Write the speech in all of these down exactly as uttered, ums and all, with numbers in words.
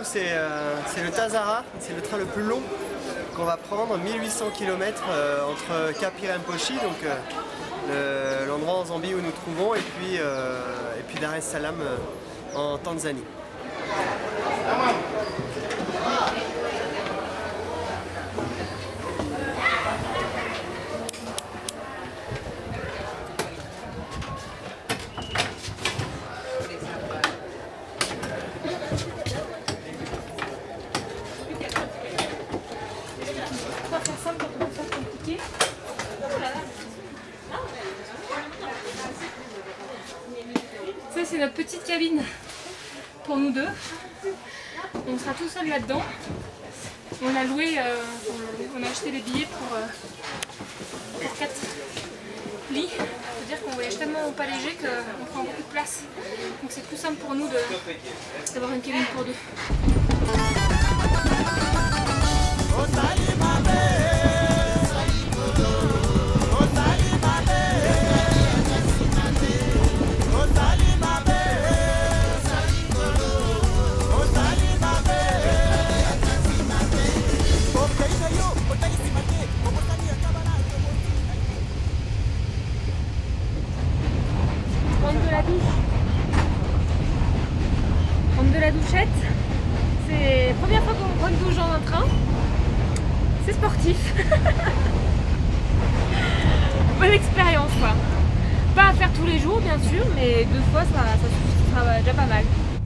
c'est euh, le Tazara, c'est le train le plus long qu'on va prendre, mille huit cents kilomètres euh, entre Kapire Rinpoche, donc euh, l'endroit en Zambie où nous trouvons, et puis, euh, et puis Dar es Salaam euh, en Tanzanie. Ça c'est notre petite cabine pour nous deux. On sera tout seul là-dedans. On a loué, euh, on a acheté les billets pour, euh, pour quatre lits. C'est-à-dire qu'on voyage tellement pas léger qu'on prend beaucoup de place. Donc c'est plus simple pour nous d'avoir une cabine pour deux. De la douche. Prendre de la douchette. C'est la première fois qu'on prend une douche dans un train. C'est sportif. Bonne expérience quoi. Pas à faire tous les jours bien sûr, mais deux fois ça, ça sera déjà pas mal.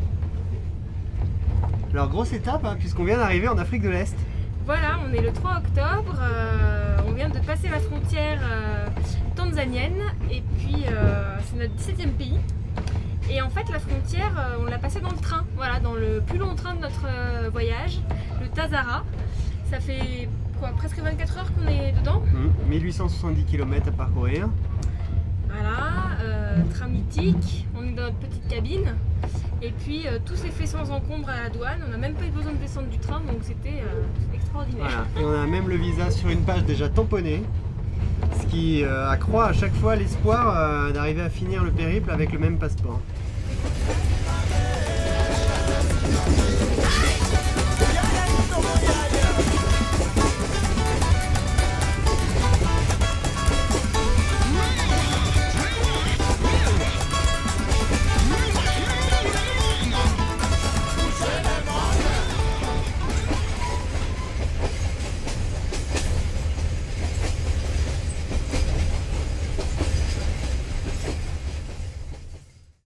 Alors grosse étape hein, puisqu'on vient d'arriver en Afrique de l'Est. Voilà, on est le trois octobre, euh, on vient de passer la frontière euh, tanzanienne et puis euh, c'est notre dix-septième pays. Et en fait la frontière, euh, on l'a passée dans le train, voilà, dans le plus long train de notre euh, voyage, le Tazara. Ça fait quoi, presque vingt-quatre heures qu'on est dedans. Mmh, mille huit cent soixante-dix kilomètres à parcourir. Voilà, euh, train mythique, on est dans notre petite cabine. Et puis euh, tout s'est fait sans encombre à la douane, on n'a même pas eu besoin de descendre du train, donc c'était euh, extraordinaire. Voilà. Et on a même le visa sur une page déjà tamponnée, ce qui euh, accroît à chaque fois l'espoir euh, d'arriver à finir le périple avec le même passeport.